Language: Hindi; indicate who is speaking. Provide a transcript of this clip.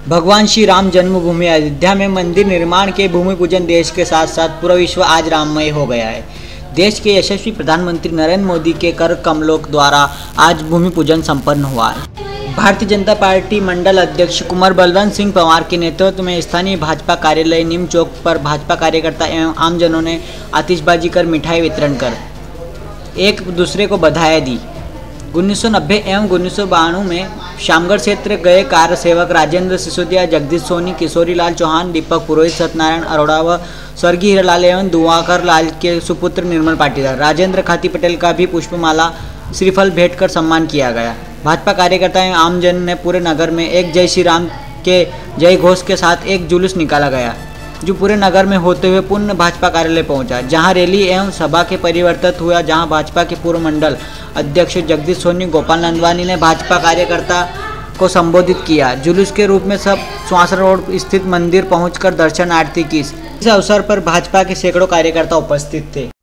Speaker 1: भगवान श्री राम जन्मभूमि अयोध्या में मंदिर निर्माण के भूमि पूजन देश के साथ साथ पूरा विश्व आज राममय हो गया है। देश के यशस्वी प्रधानमंत्री नरेंद्र मोदी के कर कमलों द्वारा आज भूमि पूजन संपन्न हुआ है। भारतीय जनता पार्टी मंडल अध्यक्ष कुंवर बलवंत सिंह पंवार के नेतृत्व में स्थानीय भाजपा कार्यालय नीम चौक पर भाजपा कार्यकर्ता एवं आमजनों ने आतिशबाजी कर मिठाई वितरण कर एक दूसरे को बधाई दी। 1990 एवं 1992 में शामगढ़ क्षेत्र गए कार्य सेवक राजेंद्र सिसोदिया, जगदीश सोनी, किशोरीलाल चौहान, दीपक पुरोहित, सत्यनारायण अरोड़ा व स्वर्गीय हीरालाल एवं दुआकर लाल के सुपुत्र निर्मल पाटीदार राजेंद्र खाती पटेल का भी पुष्पमाला श्रीफल भेंट कर सम्मान किया गया। भाजपा कार्यकर्ता एवं आमजन ने पूरे नगर में एक जय श्री राम के जय घोष के साथ एक जुलूस निकाला गया, जो पूरे नगर में होते हुए पुनः भाजपा कार्यालय पहुंचा, जहां रैली एवं सभा के परिवर्तित हुआ, जहां भाजपा के पूर्व मंडल अध्यक्ष जगदीश सोनी, गोपाल नंदवानी ने भाजपा कार्यकर्ता को संबोधित किया। जुलूस के रूप में सब स्वासर रोड स्थित मंदिर पहुंचकर दर्शन आरती की। इस अवसर पर भाजपा के सैकड़ों कार्यकर्ता उपस्थित थे।